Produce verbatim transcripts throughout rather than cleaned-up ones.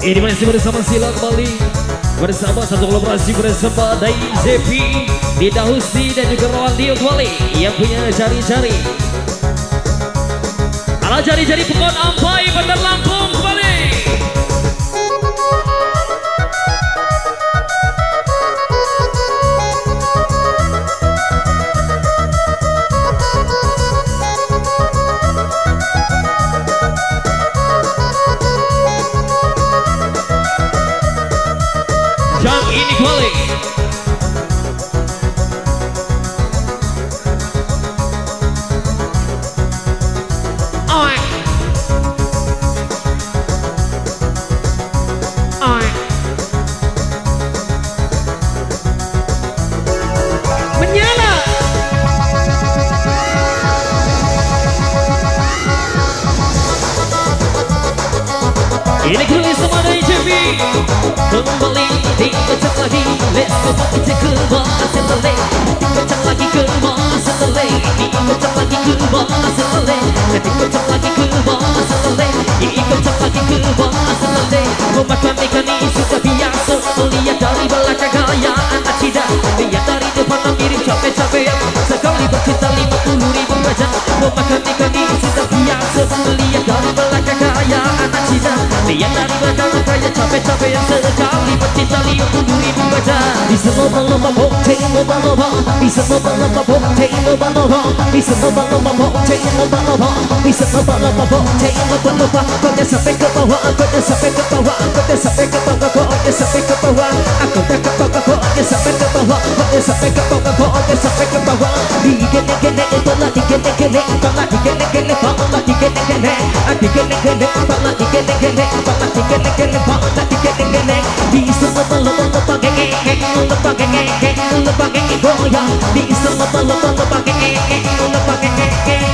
Ini masih bersama Sila kembali bersama satu kolaborasi bersama Dai Zepi, Dida Husni dan juga Rowan Dio kembali yang punya jari-jari. Ala jari-jari Pekon Ampai Bandar Lampung kembali. Yang ini kembali. Oi. Oi. Menyala. Ini kembali sama dari J V. Kembali dikocok lagi, let's go kita ke bawah setelah dikocok lagi ke bawah setelah dikocok lagi ke bawah setelah dikocok lagi ke bawah setelah dikocok lagi ke bawah setelah memakan ikan ini sudah biasa melihat dari belakang gaya anak cida lihat dari depan mirip capek-capek sekali bercinta lima puluh ribu wajah memakan ikan ini sudah biasa melihat dari belakang gaya anak cida lihat dari belakang gaya capek-capek yang sekali bercinta lima puluh ribu wajah bisa lomba-lomba bokeh lomba-lomba bisa lomba-lomba bokeh lomba-lomba bisa lomba-lomba bokeh lomba-lomba bisa lomba-lomba bokeh lomba-lomba kau sampai ke bawah kau sampai ke bawah kau sampai ke bawah kau sampai ke bawah aku tak ke bawah kau sampai ke bawah kau sampai ke bawah kau sampai ke bawah digene-gene tolak digene-gene tolak digene-gene tolak digene-gene digene-gene tolak digene-gene tolak digene-gene tolak digene-gene bisa lomba-lomba geng-geng lomba geng-geng lomba geng-geng goyang bisa lomba-lomba lomba geng-geng lomba geng-geng.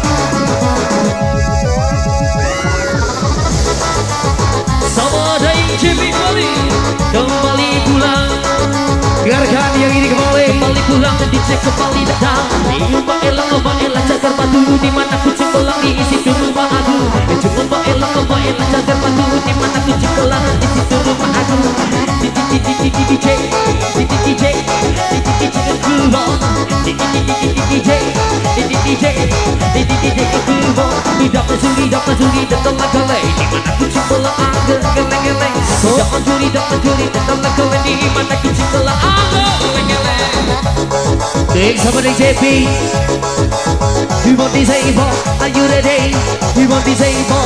Sama Dai J V kembali kembali pulang biarkan yang ini kembali kembali pulang dan dicek kembali datang di rumah elang rumah elang cagar batu di mana kucing belang di situ rumah aku di rumah elang rumah elang cagar batu di mana kucing belang di situ rumah aku di di di di di di J di di di J di di di J keluar di di di di di J di di di J di di di J keluar tidak mencuri tidak mencuri datang lagi di mana kucing belang aku geleng-geleng jangan curi jangan curi datang lagi di mana kucing belang aku geleng-geleng. Dek sama Dek J P, you want this evil? Are you ready? You want this evil?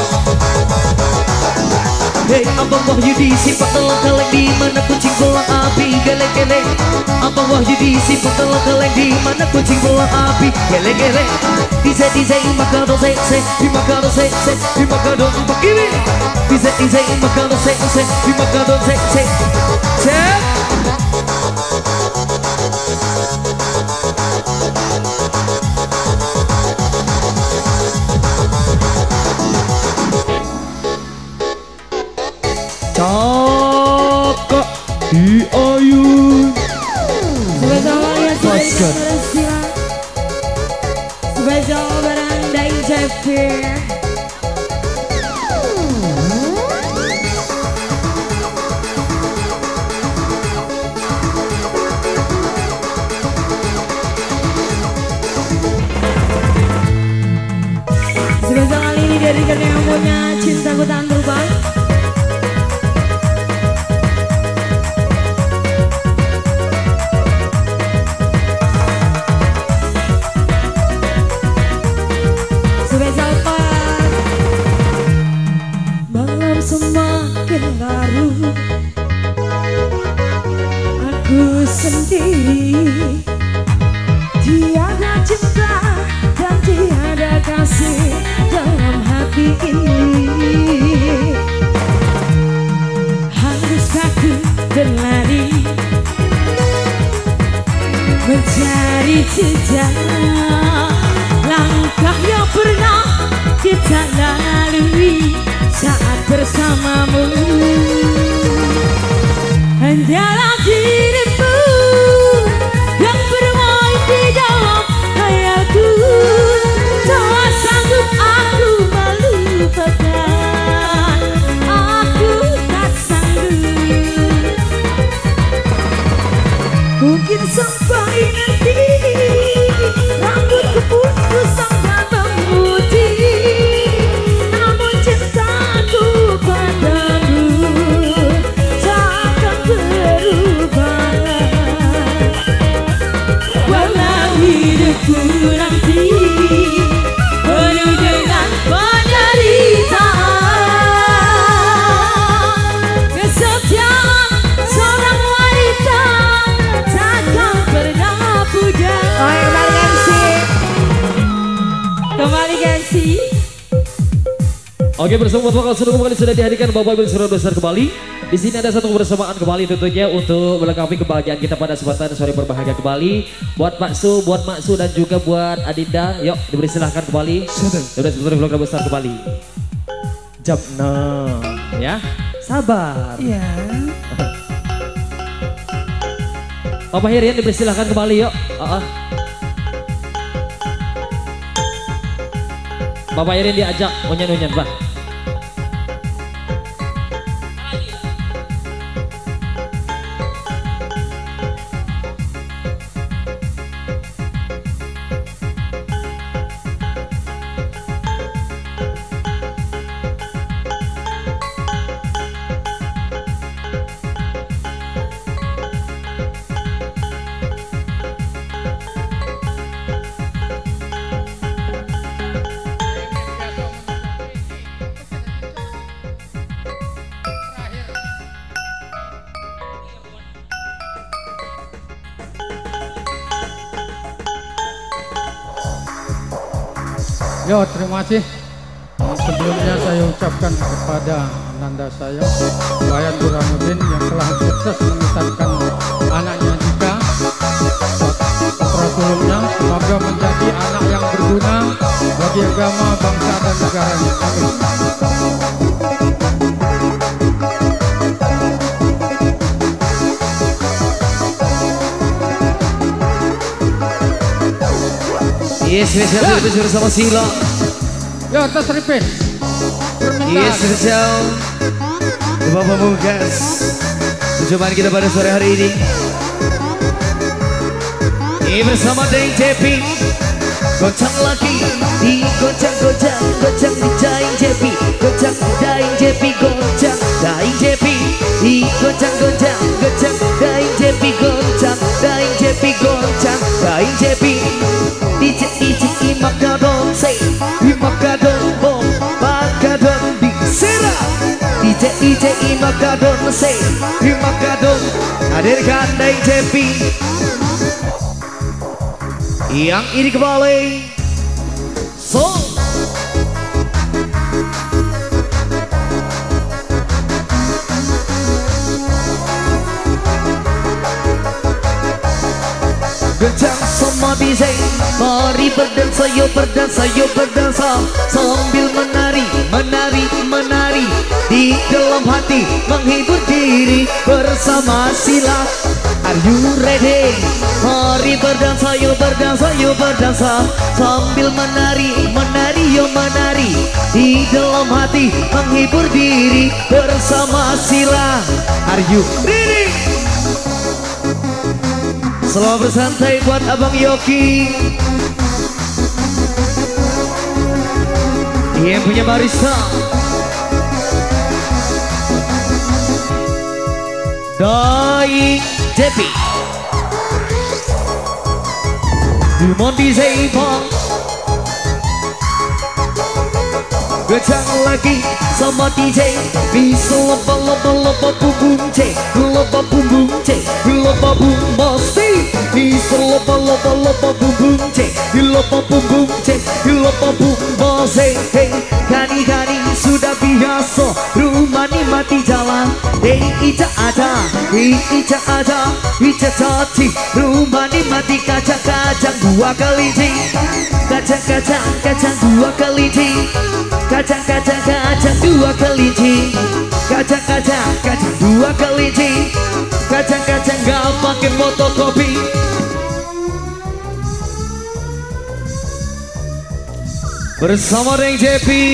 Hey, Abang Wahyudi simpan telang-telang di mana kucing belang api geleng-geleng. Abang Wahyudi simpan telang-telang di mana kucing belang api geleng-geleng. Dice dice makado se se, makado se se, makado begini. Dice dice makado se se, makado se se. Cek. Cakak di ayun spesial yang sudah bersiap spesial barang Dai J V spesial kali ini dari karena yang punya cintaku tak berubah. Aku sendiri tiada cinta dan tiada kasih dalam hati ini. Haruskah ku berlari mencari jejak langkah yang pernah kita lalui saat bersamamu. Hanyalah dirimu yang bermain di dalam hayalku. Tak sanggup aku melupakan, aku tak Kembali Gensi. Oke, bersama vokal seluruh kembali sudah dihadirkan Bapak Ibu Saudara besar kembali. Di sini ada satu kebersamaan kembali tentunya untuk melengkapi kebahagiaan kita pada kesempatan sore berbahagia kembali. Buat Pak Su, buat Mak Su dan juga buat Adinda, yuk diberi silahkan kembali. Sudah seluruh vlog besar kembali. Jam enam, ya. Sabar. Iya. Bapak Herian diberi silahkan kembali yuk. Uh -uh. Bapak Herian diajak unyan-unyan, Pak. Yo, terima kasih. Sebelumnya saya ucapkan kepada Ananda saya, Bayan Burhanuddin yang telah sukses membesarkan anaknya Dika. Sebelumnya, semoga menjadi anak yang berguna bagi agama, bangsa dan negaranya. Amin. Yes, spesial itu bersama Sila. Ya, atas repeat. Yes, spesial Bapak Pamungkas. Perjumpaan kita pada sore hari ini. Ini bersama Deng Jepi. Gocang lagi di gocang gocang gocang di Daing Jepi. Gocang Daing Jepi gocang Daing Jepi di gocang gocang gocang Daing Jepi gocang Daing Jepi gocang Daing Jepi. Ije ije imakadon say imakadon bom makadon di sera. Ije ije imakadon say imakadon hadirkan Daing Jepi yang ini kembali. So Gejang sama D J, mari berdansa, yuk berdansa, yuk berdansa sambil menari, menari, menari di dalam hati, menghibur diri bersama Sila. Are you ready? Mari berdansa, yuk berdansa, yuk berdansa sambil menari, menari, yuk menari di dalam hati, menghibur diri bersama Sila. Are you ready? Selamat bersantai buat Abang Yoki yang punya barista Daing Jepi Dimon di Zeipang. Gecang lagi sama D J bisa lepa lepa lepa bum bum cek lepa bum bum cek lepa bum pasti bisa lepa lepa lepa bum bum cek lepa bum bum cek lepa bum pasti. Hey kani kani sudah biasa rumah ni mati jalan. Hey ica ada hey ica ada ica cati rumah ni mati kacang kacang dua kali cing kacang kacang kacang dua kali cing kacang kacang kacang dua kelinci kacang kacang kacang dua kelinci kacang kacang gak pakai fotokopi. Bersama Deng Jepi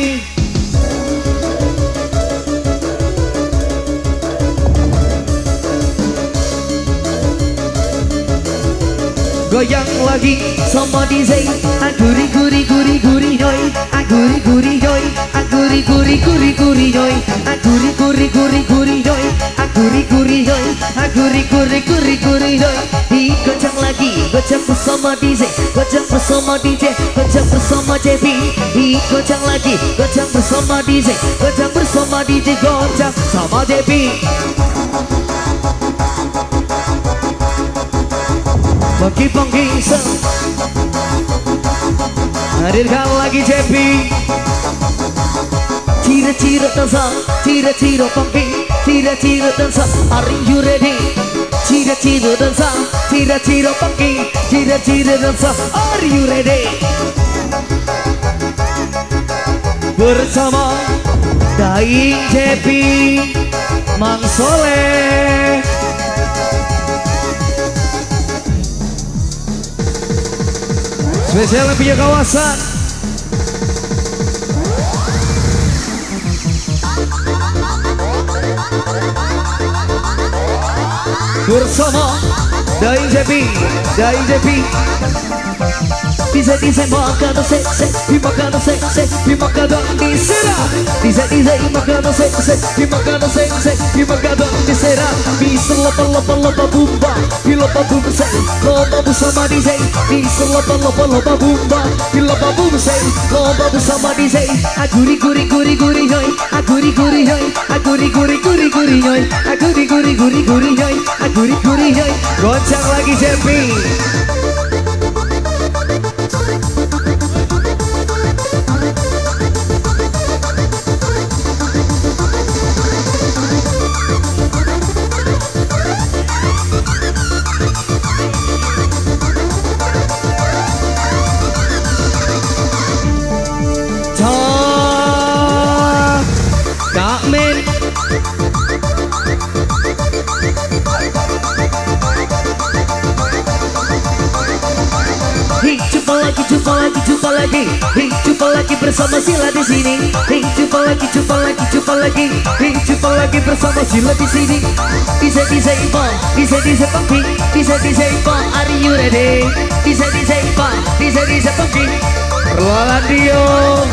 goyang lagi sama D J aguri guri guri guri noy aguri guri noy aguri guri guri guri noy aguri guri guri guri noy aguri guri noy aguri guri guri guri noy. Di gocang lagi gocang bersama D J gocang bersama D J gocang bersama J P. Di gocang lagi gocang bersama D J gocang bersama D J gocang sama J P. Pagi-pagi Hadirkan lagi Cepi. Cira-cira dansa, cira-cira pumping, cira-cira dansa. Are you ready? Cira-cira dansa, cira-cira pumping, cira-cira dansa. Are you ready? Bersama Daing Cepi, Mang Soleh. Spesial yang punya kawasan. Bersama Daing Cepi, Daing Cepi. Dice, dice, makan se, se, di makan se, se, di makan di serah. Dice, dice, makan se, se, di makan se, se, di makan di serah. Bisa lopa, lopa, lopa, bumba, di lopa bumba se, lopa bersama dice. Bisa lopa, lopa, lopa, bumba, di lopa bumba se, lopa bersama dice. Aguri, guri, guri, guri, hoy, aguri, guri, hoy, aguri, guri, guri, guri, hoy, aguri, guri, guri, guri, hoy, aguri, guri, hoy. Goncang lagi Cepi. Jumpa lagi, jumpa lagi, jumpa lagi, hey, jumpa lagi bersama Sila di sini. Hey, jumpa lagi, jumpa lagi, jumpa lagi, hey, jumpa lagi bersama Sila di sini. Dice, dice, Ipa, dice, dice, Pangki, dice, dice, Ipa, are you ready? Dice, dice, Ipa, dice, dice, Pangki. Perlahan Dio.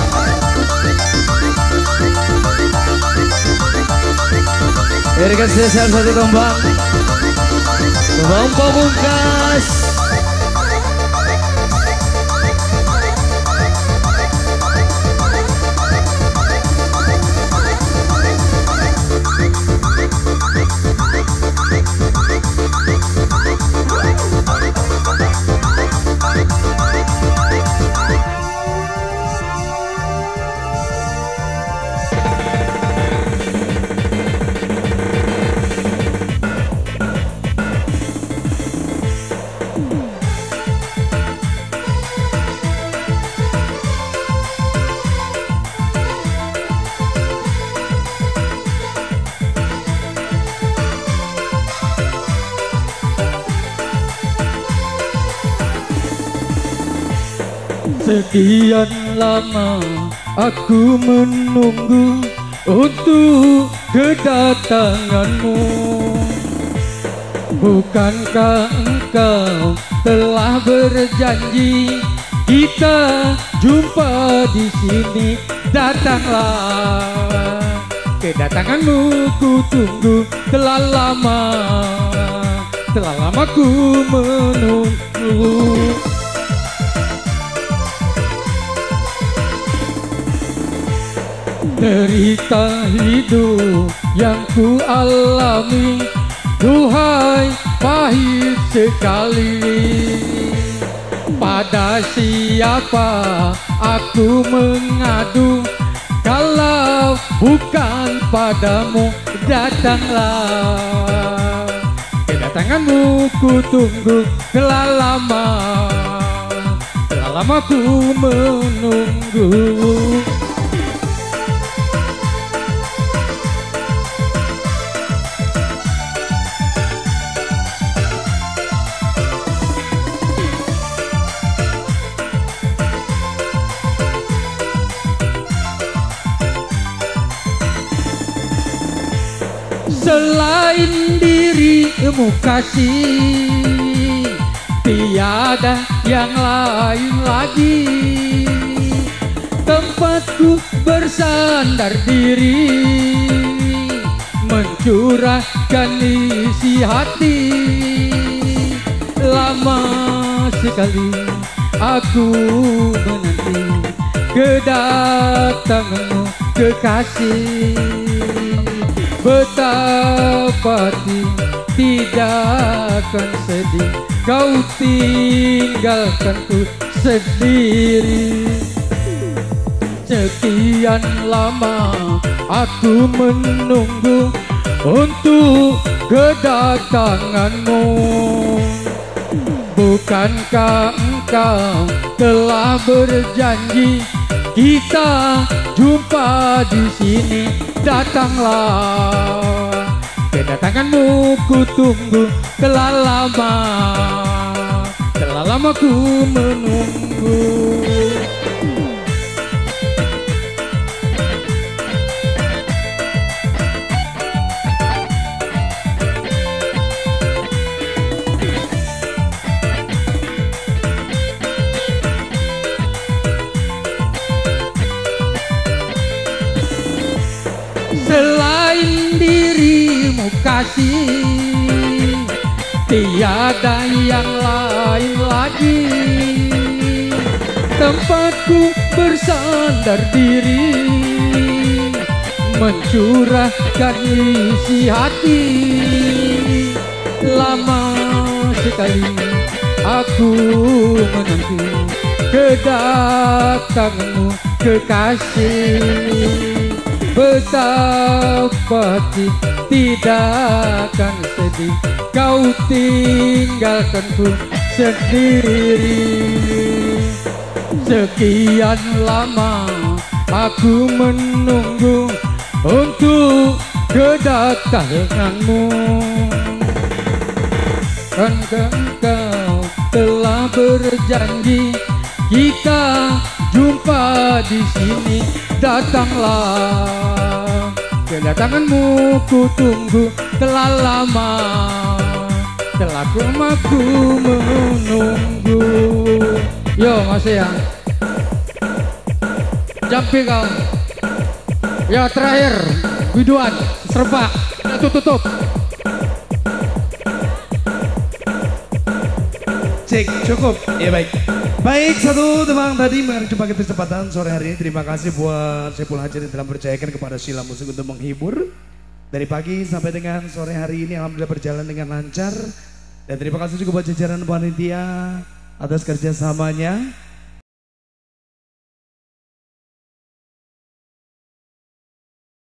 Berikan spesial satu tombak. Tombak pamungkas. Sekian lama aku menunggu untuk kedatanganmu. Bukankah engkau telah berjanji kita jumpa di sini? Datanglah, kedatanganmu ku tunggu telah lama, telah lama ku menunggu. Derita hidup yang ku alami, duhai pahit sekali. Pada siapa aku mengadu kalau bukan padamu? Datanglah, kedatanganmu ku tunggu telah lama, telah lama ku menunggu. Selain dirimu kasih, tiada yang lain lagi. Tempatku bersandar diri, mencurahkan isi hati. Lama sekali aku menanti kedatanganmu kekasih. Betapa tidak akan sedih kau tinggalkanku sendiri. Sekian lama aku menunggu untuk kedatanganmu. Bukankah engkau telah berjanji kita jumpa di sini? Datanglah, kedatanganmu ku tunggu telah lama, telah lama ku menunggu. Selain dirimu kasih, tiada yang lain lagi. Tempatku bersandar diri, mencurahkan isi hati. Lama sekali aku menanti kedatanganmu kekasih. Betapa tidak akan sedih kau tinggalkanku sendiri. Sekian lama aku menunggu untuk kedatanganmu. Dan engkau telah berjanji kita jumpa di sini. Datanglah, kedatanganmu ku tunggu telah lama, telah lama ku menunggu. Yo masih ya, jampi kau. Ya terakhir, biduan, serba, tutup tutup. Cek cukup, ya baik. Baik, satu teman tadi menjumpai kesempatan sore hari ini. Terima kasih buat Saiful Hajat yang telah percayakan kepada Sila Musik untuk menghibur. Dari pagi sampai dengan sore hari ini alhamdulillah berjalan dengan lancar. Dan terima kasih juga buat jajaran panitia atas kerjasamanya.